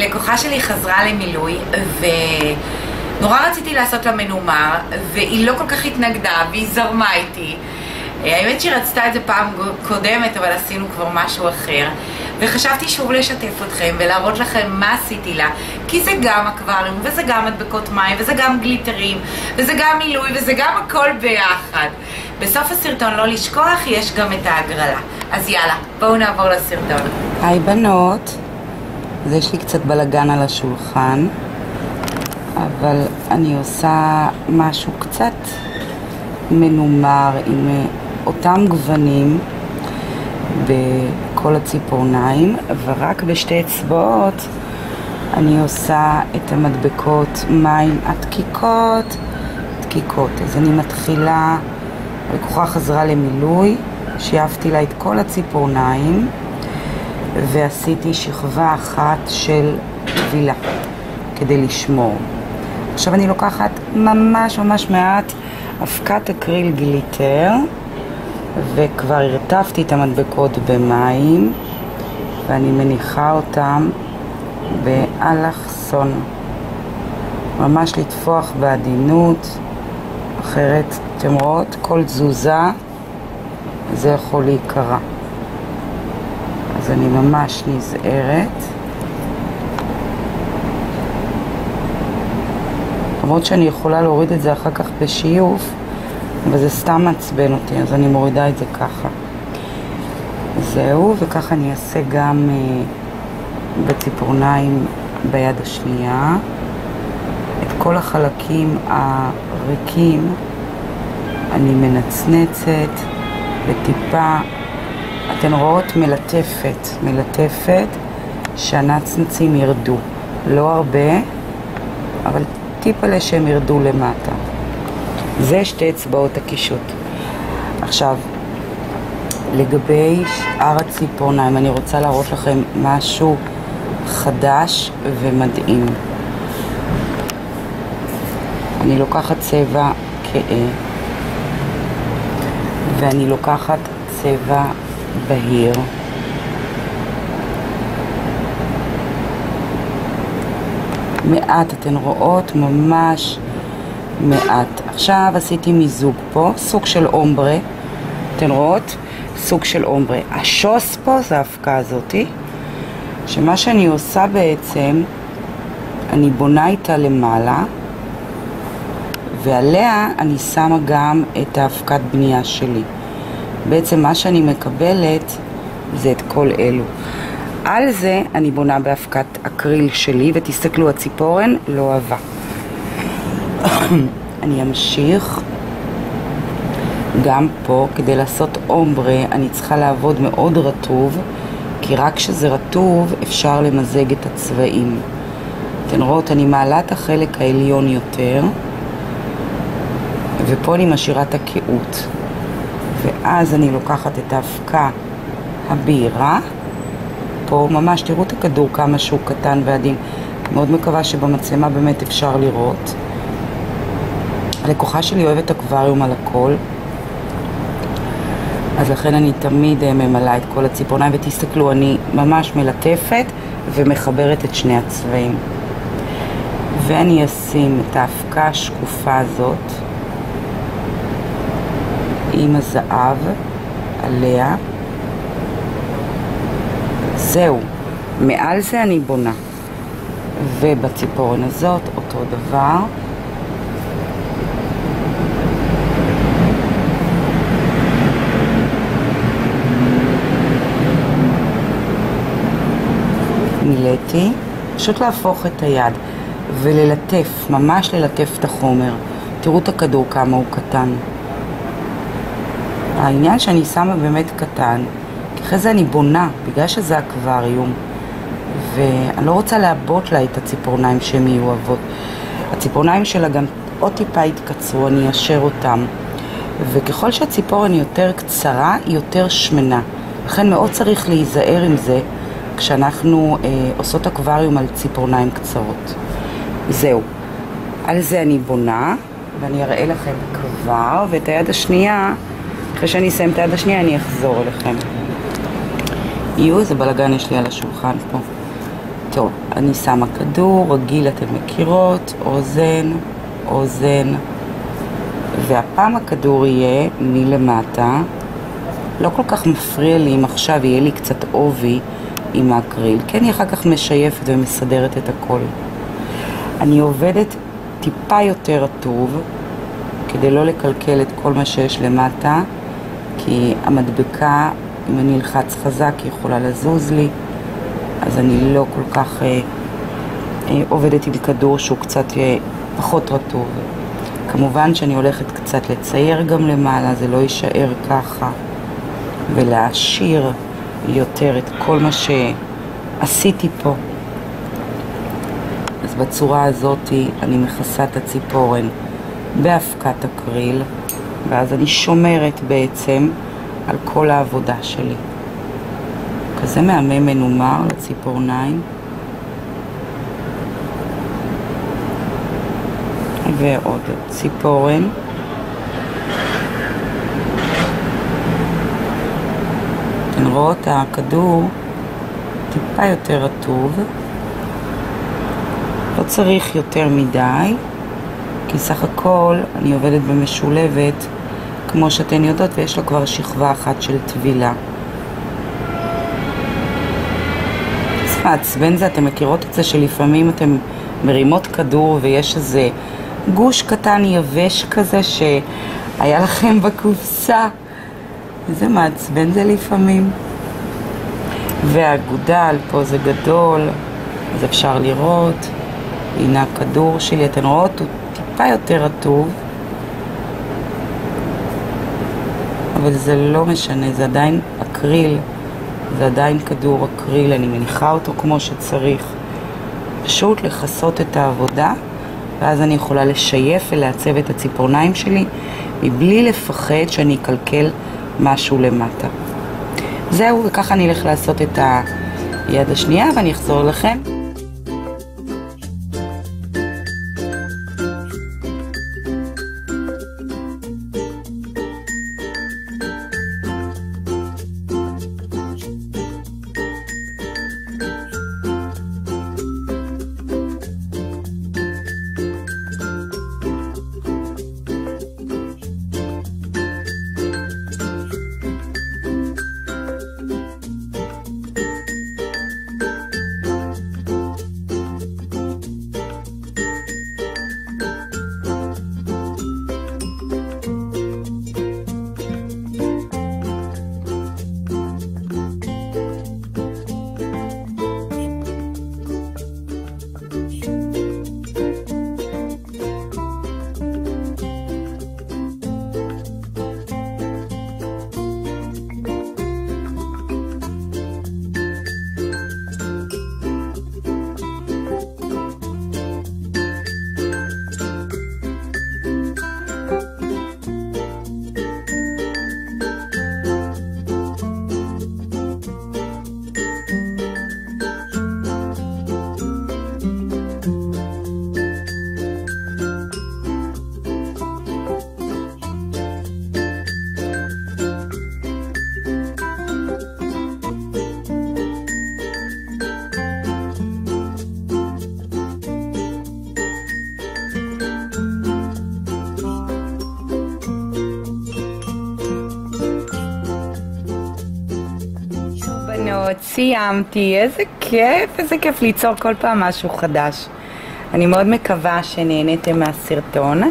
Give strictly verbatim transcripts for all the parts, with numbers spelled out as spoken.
לקוחה שלי חזרה למילוי, ונורא רציתי לעשות לה מנומר, והיא לא כל כך התנגדה, והיא זרמה איתי. האמת שהיא רצתה את זה פעם קודמת, אבל עשינו כבר משהו אחר. וחשבתי שוב לשתף אתכם ולהראות לכם מה עשיתי לה, כי זה גם אקווריום, וזה גם מדבקות מים, וזה גם גליטרים, וזה גם מילוי, וזה גם הכל ביחד. בסוף הסרטון, לא לשכוח, יש גם את ההגרלה. אז יאללה, בואו נעבור לסרטון. היי בנות, אז יש לי קצת בלגן על השולחן, אבל אני עושה משהו קצת מנומר עם אותם גוונים בכל הציפורניים, ורק בשתי אצבעות אני עושה את המדבקות מים הדקיקות, דקיקות. אז אני מתחילה, הלקוחה חזרה למילוי, שייפתי לה את כל הציפורניים ועשיתי שכבה אחת של טבילה כדי לשמור. עכשיו אני לוקחת ממש ממש מעט אבקת אקריל גליטר, וכבר הרטבתי את המדבקות במים, ואני מניחה אותם באלכסון. ממש לטפוח בעדינות, אחרת אתם רואות כל תזוזה זה יכול להיקרע. אז אני ממש נזהרת. למרות שאני יכולה להוריד את זה אחר כך בשיוף, אבל זה סתם מעצבן אותי, אז אני מורידה את זה ככה. זהו, וככה אני אעשה גם uh, בציפורניים ביד השנייה. את כל החלקים הריקים אני מנצנצת וטיפה, אתן רואות מלטפת, מלטפת שהנצנצים ירדו. לא הרבה, אבל טיפה לשהם ירדו למטה. זה שתי אצבעות הקישוט. עכשיו, לגבי שאר הציפורניים, אני רוצה להראות לכם משהו חדש ומדהים. אני לוקחת צבע כהה, ואני לוקחת צבע בהיר. מעט, אתן רואות ממש מעט. עכשיו עשיתי מיזוג פה, סוג של אומברה, אתן רואות? סוג של אומברה. השוס פה זה ההפקה הזאתי, שמה שאני עושה בעצם, אני בונה איתה למעלה, ועליה אני שמה גם את ההפקת בנייה שלי. בעצם מה שאני מקבלת זה את כל אלו. על זה אני בונה בהפקת אקריל שלי, ותסתכלו, הציפורן לא אהבה. אני אמשיך גם פה. כדי לעשות אומברה אני צריכה לעבוד מאוד רטוב, כי רק כשזה רטוב אפשר למזג את הצבעים. אתן רואות, אני מעלה את החלק העליון יותר, ופה אני משאירה את הקהות, ואז אני לוקחת את ההפקה הבהירה פה. ממש תראו את הכדור כמה שהוא קטן ועדין. מאוד מקווה שבמצלמה באמת אפשר לראות. הלקוחה שלי אוהבת אקווריום על הכל, אז לכן אני תמיד ממלאה את כל הציפורניים, ותסתכלו, אני ממש מלטפת ומחברת את שני הצבעים. ואני אשים את ההפקה השקופה הזאת עם הזהב עליה. זהו, מעל זה אני בונה. ובציפורן הזאת אותו דבר. מילאתי, פשוט להפוך את היד וללטף, ממש ללטף את החומר. תראו את הכדור כמה הוא קטן. העניין שאני שמה באמת קטן, כי אחרי זה אני בונה, בגלל שזה אקווריום, ואני לא רוצה להבות לה את הציפורניים שהן יהיו אוהבות. הציפורניים שלה גם עוד טיפה יתקצרו, אני אשר אותם. וככל שהציפורן יותר קצרה, היא יותר שמנה. לכן מאוד צריך להיזהר עם זה, כשאנחנו אה, עושות אקווריום על ציפורניים קצרות. זהו. על זה אני בונה, ואני אראה לכם כבר, ואת היד השנייה, אחרי שאני אסיים את היד השנייה, אני אחזור אליכם. יהיו, איזה בלגן יש לי על השולחן פה. טוב, אני שמה כדור, רגיל אתם מכירות, אוזן, אוזן, והפעם הכדור יהיה מלמטה. לא כל כך מפריע לי אם עכשיו יהיה לי קצת עובי עם האקריל, כי אני אחר כך משייפת ומסדרת את הכל. אני עובדת טיפה יותר רטוב, כדי לא לקלקל את כל מה שיש למטה, כי המדבקה, אם אני אלחץ חזק, היא יכולה לזוז לי, אז אני לא כל כך אה, אה, עובדת עם כדור שהוא קצת אה, פחות רטוב. כמובן שאני הולכת קצת לצייר גם למעלה, זה לא יישאר ככה, ולהשאיר יותר את כל מה שעשיתי פה. אז בצורה הזאת אני מכסה את הציפורן באבקת אקריל, ואז אני שומרת בעצם על כל העבודה שלי. כזה מהמם מנומר לציפורניים. ועוד ציפורן. אתן רואות הכדור טיפה יותר רטוב. לא צריך יותר מדי, כי סך הכל אני עובדת במשולבת, כמו שאתן יודעות, ויש לה כבר שכבה אחת של טבילה. אז מעצבן זה, אתם מכירות את זה שלפעמים אתם מרימות כדור ויש איזה גוש קטן יבש כזה שהיה לכם בקופסה. איזה מעצבן זה לפעמים. והגודל פה זה גדול, אז אפשר לראות. הנה הכדור שלי, אתן רואות, הוא טיפה יותר רטוב, אבל זה לא משנה, זה עדיין אקריל, זה עדיין כדור אקריל, אני מניחה אותו כמו שצריך. פשוט לחסות את העבודה, ואז אני יכולה לשייף ולעצב את הציפורניים שלי, מבלי לפחד שאני אקלקל משהו למטה. זהו, וככה אני אלך לעשות את היד השנייה, ואני אחזור לכם. סיימתי, איזה כיף, איזה כיף ליצור כל פעם משהו חדש. אני מאוד מקווה שנהניתם מהסרטון,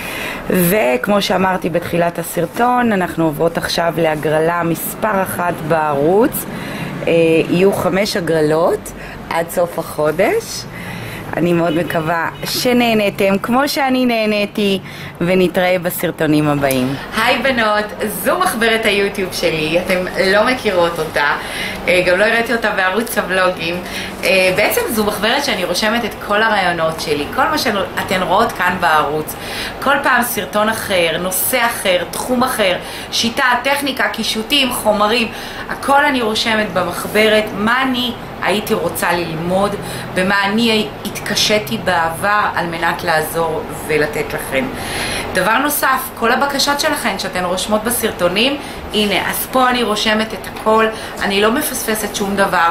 וכמו שאמרתי בתחילת הסרטון, אנחנו עוברות עכשיו להגרלה מספר אחת בערוץ. אה, יהיו חמש הגרלות עד סוף החודש. אני מאוד מקווה שנהניתם כמו שאני נהניתי, ונתראה בסרטונים הבאים. היי בנות, זו מחברת היוטיוב שלי, אתם לא מכירות אותה, גם לא הראיתי אותה בערוץ הוולוגים. בעצם זו מחברת שאני רושמת את כל הרעיונות שלי, כל מה שאתן רואות כאן בערוץ. כל פעם סרטון אחר, נושא אחר, תחום אחר, שיטה, טכניקה, קישוטים, חומרים, הכל אני רושמת במחברת, מה אני הייתי רוצה ללמוד, במה אני התקשיתי בעבר על מנת לעזור ולתת לכם. דבר נוסף, כל הבקשות שלכם שאתן רושמות בסרטונים, הנה, אז פה אני רושמת את הכל, אני לא מפספסת שום דבר.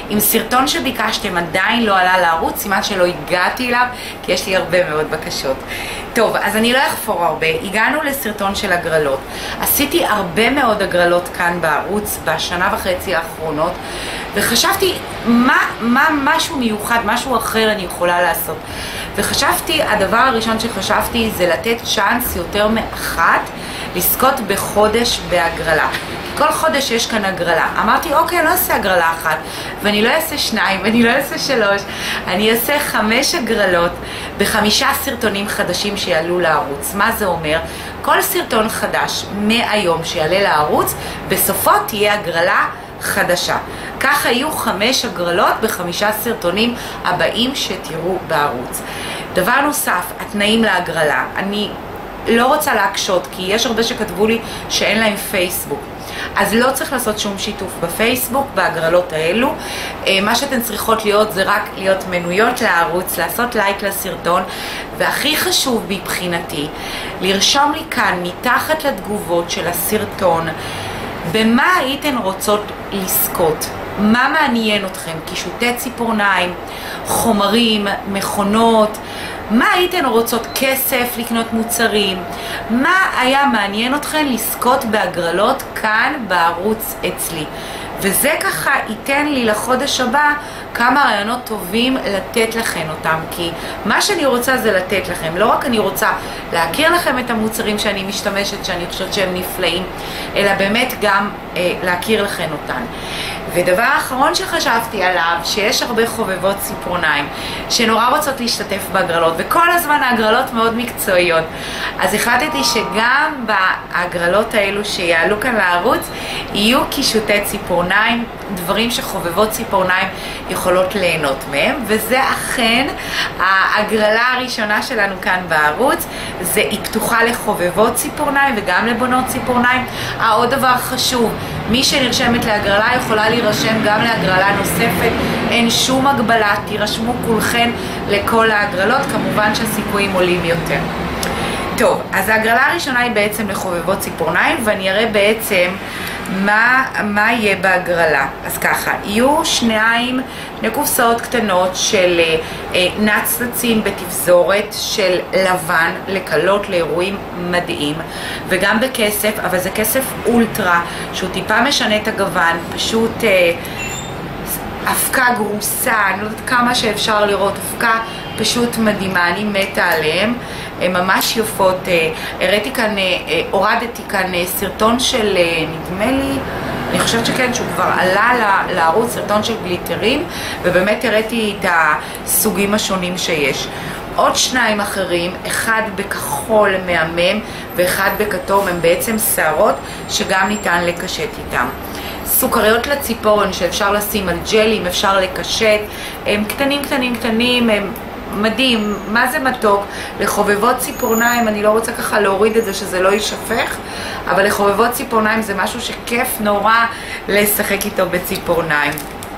אם סרטון שביקשתם עדיין לא עלה לערוץ, סימן שלא הגעתי אליו, כי יש לי הרבה מאוד בקשות. טוב, אז אני לא אחפור הרבה. הגענו לסרטון של הגרלות. עשיתי הרבה מאוד הגרלות כאן בערוץ בשנה וחצי האחרונות, וחשבתי מה, מה משהו מיוחד, משהו אחר אני יכולה לעשות. וחשבתי, הדבר הראשון שחשבתי זה לתת צ'אנס יותר מאחת לזכות בחודש בהגרלה. כל חודש יש כאן הגרלה. אמרתי, אוקיי, אני לא אעשה הגרלה אחת, ואני לא אעשה שניים, ואני לא אעשה שלוש. אני אעשה חמש הגרלות בחמישה סרטונים חדשים שיעלו לערוץ. מה זה אומר? כל סרטון חדש מהיום שיעלה לערוץ, בסופו תהיה הגרלה חדשה. כך היו חמש הגרלות בחמישה סרטונים הבאים שתראו בערוץ. דבר נוסף, התנאים להגרלה. אני לא רוצה להקשות, כי יש הרבה שכתבו לי שאין להם פייסבוק. אז לא צריך לעשות שום שיתוף בפייסבוק, בהגרלות האלו. מה שאתן צריכות להיות זה רק להיות מנויות לערוץ, לעשות לייק לסרטון, והכי חשוב מבחינתי, לרשום לי כאן מתחת לתגובות של הסרטון, במה הייתן רוצות לזכות? מה מעניין אתכם? קישוטי ציפורניים, חומרים, מכונות, מה הייתן רוצות? כסף, לקנות מוצרים? מה היה מעניין אתכם לזכות בהגרלות כאן בערוץ אצלי? וזה ככה ייתן לי לחודש הבא כמה רעיונות טובים לתת לכם אותם, כי מה שאני רוצה זה לתת לכם. לא רק אני רוצה להכיר לכם את המוצרים שאני משתמשת, שאני חושבת שהם נפלאים, אלא באמת גם אה, להכיר לכם אותן. ודבר האחרון שחשבתי עליו, שיש הרבה חובבות ציפורניים שנורא רוצות להשתתף בהגרלות, וכל הזמן ההגרלות מאוד מקצועיות. אז החלטתי שגם בהגרלות האלו שיעלו כאן לערוץ, יהיו קישוטי ציפורניים, דברים שחובבות ציפורניים יכולות ליהנות מהם, וזה אכן ההגרלה הראשונה שלנו כאן בערוץ. זה היא פתוחה לחובבות ציפורניים וגם לבונות ציפורניים. העוד דבר חשוב, מי שנרשמת להגרלה יכולה להירשם גם להגרלה נוספת, אין שום הגבלה, תירשמו כולכן לכל ההגרלות, כמובן שהסיכויים עולים יותר. טוב, אז ההגרלה הראשונה היא בעצם לחובבות ציפורניים, ואני אראה בעצם מה, מה יהיה בהגרלה. אז ככה, יהיו שניים, שני קופסאות קטנות של אה, נצנצים בתפזורת של לבן לקלות לאירועים מדהים, וגם בכסף, אבל זה כסף אולטרה, שהוא טיפה משנה את הגוון, פשוט אה, אבקה גרוסה, אני לא יודעת כמה שאפשר לראות, אבקה פשוט מדהימה, אני מתה עליהם, הן ממש יופות. הראיתי כאן, הורדתי כאן סרטון של, נדמה לי, אני חושבת שכן, שהוא כבר עלה לערוץ, סרטון של גליטרים, ובאמת הראיתי את הסוגים השונים שיש. עוד שניים אחרים, אחד בכחול מהמם ואחד בכתום, הם בעצם שערות שגם ניתן לקשט איתם. סוכריות לציפורן שאפשר לשים על ג'לים, אפשר לקשט, הם קטנים קטנים קטנים, הם מדהים, מה זה מתוק. לחובבות ציפורניים, אני לא רוצה ככה להוריד את זה שזה לא יישפך, אבל לחובבות ציפורניים זה משהו שכיף נורא לשחק איתו בציפורניים.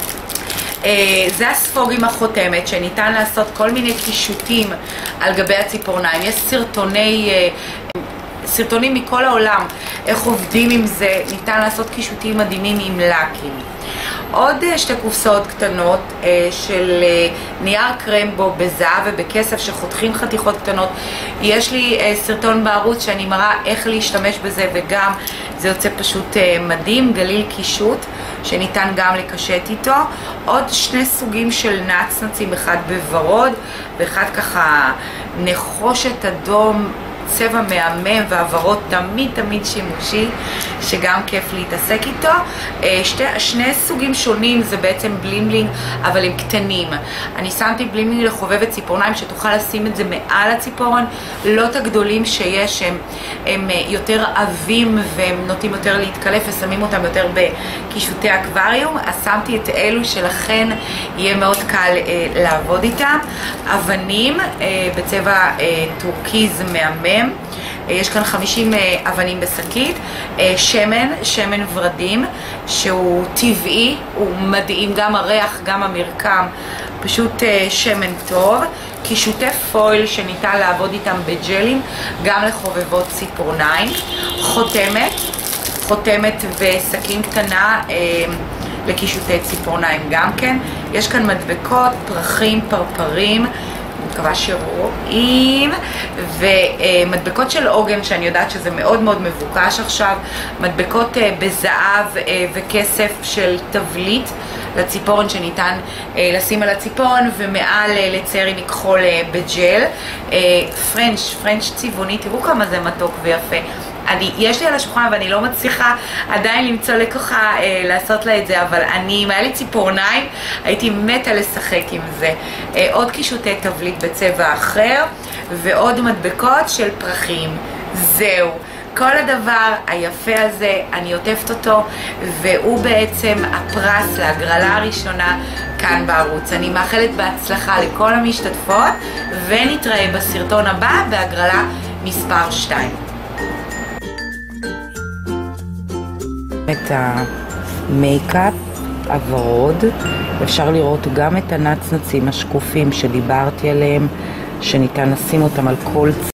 זה הספוג עם החותמת, שניתן לעשות כל מיני קישוטים על גבי הציפורניים. יש סרטוני, סרטונים מכל העולם איך עובדים עם זה, ניתן לעשות קישוטים מדהימים עם לקים. עוד שתי קופסאות קטנות של נייר קרמבו בזהב ובכסף שחותכים חתיכות קטנות. יש לי סרטון בערוץ שאני מראה איך להשתמש בזה, וגם זה יוצא פשוט מדהים, גליל קישוט שניתן גם לקשט איתו. עוד שני סוגים של נצנצים, אחד בוורוד ואחד ככה נחושת אדום, צבע מהמם, והעברות תמיד תמיד שימושי, שגם כיף להתעסק איתו. שתי, שני סוגים שונים, זה בעצם בלימלינג, אבל הם קטנים. אני שמתי בלימלינג לחובבת ציפורניים, שתוכל לשים את זה מעל הציפורן, לא את הגדולים שיש, הם, הם יותר עבים והם נוטים יותר להתקלף, ושמים אותם יותר בקישוטי אקווריום. אז שמתי את אלו שלכן יהיה מאוד קל אה, לעבוד איתם. אבנים אה, בצבע אה, טורקיז מהמם, יש כאן חמישים אבנים בשקית. שמן, שמן ורדים, שהוא טבעי, הוא מדהים, גם הריח, גם המרקם, פשוט שמן טוב. קישוטי פויל שניתן לעבוד איתם בג'לים, גם לחובבות ציפורניים. חותמת, חותמת וסכין קטנה לקישוטי ציפורניים גם כן. יש כאן מדבקות, פרחים, פרפרים, אני מקווה שרואים, ומדבקות של עוגן שאני יודעת שזה מאוד מאוד מבוקש עכשיו, מדבקות בזהב וכסף של תבליט לציפורן שניתן לשים על הציפורן, ומעל לצייר עם מכחול בג'ל. פרנץ', פרנץ' צבעוני, תראו כמה זה מתוק ויפה. אני, יש לי על השולחן ואני לא מצליחה עדיין למצוא לקוחה אה, לעשות לה את זה, אבל אני, אם היה לי ציפורניים, הייתי מתה לשחק עם זה. אה, עוד קישוטי תבליט בצבע אחר, ועוד מדבקות של פרחים. זהו. כל הדבר היפה הזה, אני עוטפת אותו, והוא בעצם הפרס להגרלה הראשונה כאן בערוץ. אני מאחלת בהצלחה לכל המשתתפות, ונתראה בסרטון הבא בהגרלה מספר שתיים. את המייקאפ הוורוד, אפשר לראות גם את הנצנצים השקופים שדיברתי עליהם, שניתן לשים אותם על כל צבע.